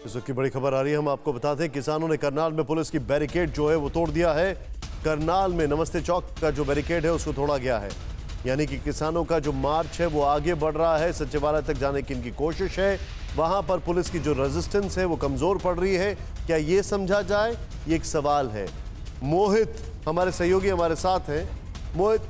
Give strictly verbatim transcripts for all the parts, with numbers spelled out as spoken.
इस वक्त की बड़ी खबर आ रही है, हम आपको बता दें किसानों ने करनाल में पुलिस की बैरिकेड जो है वो तोड़ दिया है। करनाल में नमस्ते चौक का जो बैरिकेड है उसको तोड़ा गया है, यानी कि किसानों का जो मार्च है वो आगे बढ़ रहा है। सचिवालय तक जाने की इनकी कोशिश है, वहां पर पुलिस की जो रेजिस्टेंस है वो कमजोर पड़ रही है। क्या ये समझा जाए, ये एक सवाल है। मोहित हमारे सहयोगी हमारे साथ हैं। मोहित,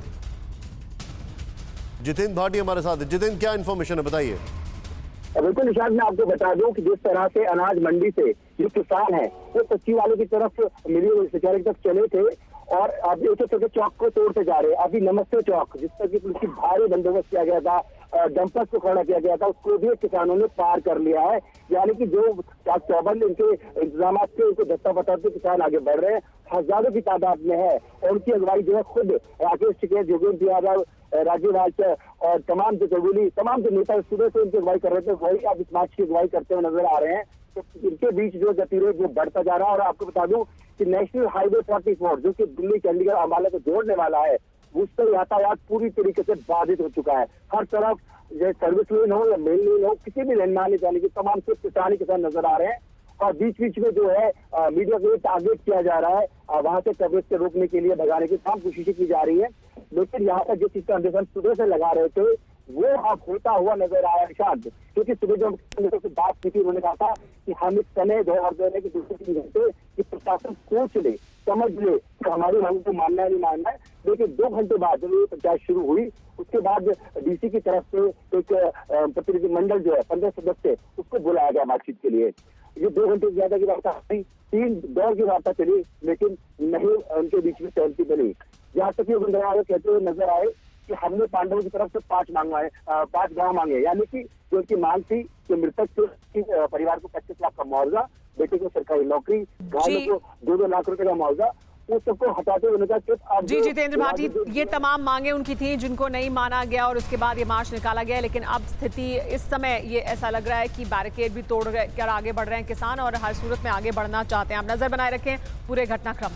जितेंद्र भाटी हमारे साथ है। जितेंद्र, क्या इंफॉर्मेशन है, बताइए। बिल्कुल निशांत, मैं आपको बता दूं कि जिस तरह से अनाज मंडी से जो किसान है वो सचिवालय की तरफ मिली सचिवालय तक चले थे और अभी एक एक चौक को तोड़ते जा रहे हैं। अभी नमस्ते चौक, जिस पर पुलिस की भारी बंदोबस्त किया गया था, डंपर्स को खड़ा किया गया था, उसको भी किसानों ने पार कर लिया है। यानी कि जो चौबंद इनके इंतजाम के उनको दस्ता बताते किसान आगे बढ़ रहे हैं, हजारों की तादाद में है। और उनकी अगुवाई जो है खुद राकेश टिकैत, योगेंद्र यादव, राजीव राजपूत और तमाम जो चौगुली तमाम जो नेता सुबह से उनकी अगुवाई कर रहे थे, वही अब इस मार्च की अगुवाई करते हुए नजर आ रहे हैं। तो इनके बीच जो गतिरोध वो बढ़ता जा रहा है। और आपको बता दूं कि नेशनल हाईवे फोर्टी फोर जो कि दिल्ली चंडीगढ़ अम्बाला को जोड़ने वाला है, उस पर यातायात पूरी तरीके से बाधित हो चुका है। हर तरफ जो सर्विस लेन हो या मेल लेन हो, किसी भी लेन में आने जाने की तमाम सिर्फ किसान ही किसान नजर आ रहे हैं। और बीच बीच में जो है मीडिया को टारगेट किया जा रहा है, वहां से कवरेज से रोकने के लिए, भगाने की तमाम कोशिशें की जा रही है। लेकिन यहाँ पर जिस चीज का अंदेशन सुबह से लगा रहे थे वो अब होता हुआ नजर आया शांत। क्योंकि सुबह जब से बात की थी, उन्होंने कहा था कि हम इस समय दो और देने के दूसरे तीन घंटे कि प्रशासन सोच ले, समझ ले कि हमारी मांग को मानना है नहीं मानना है। लेकिन दो घंटे बाद जब ये पंचायत शुरू हुई, उसके बाद डीसी की तरफ से एक प्रतिनिधि मंडल जो है पंद्रह सदस्य, उसको बुलाया गया बातचीत के लिए। ये दो घंटे से ज्यादा की वार्ता नहीं, तीन दौर की वार्ता चली, लेकिन नहीं उनके बीच में सहमति बनी। यहाँ तक ये कहते हुए नजर आए कि हमने पांडवों की तरफ से पांच मांगे, पांच गांव मांगे, यानी कि जो उनकी मांग थी कि मृतक के परिवार को पच्चीस लाख का मुआवजा, बेटे को सरकारी नौकरी, घायलों को दो दो लाख रुपए का मुआवजा, उस सबको हटाते हुए उन्होंने कहा जी जितेंद्र भाटी, ये तमाम मांगे उनकी थी जिनको नहीं माना गया और उसके बाद ये मार्च निकाला गया। लेकिन अब स्थिति इस समय ये ऐसा लग रहा है कि बैरिकेड भी तोड़ कर आगे बढ़ रहे हैं किसान और हर सूरत में आगे बढ़ना चाहते हैं। आप नजर बनाए रखें पूरे घटनाक्रम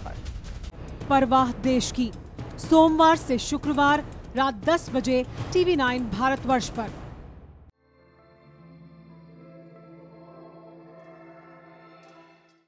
पर। परवाह देश की, सोमवार से शुक्रवार रात दस बजे टीवी नाइन भारतवर्ष पर।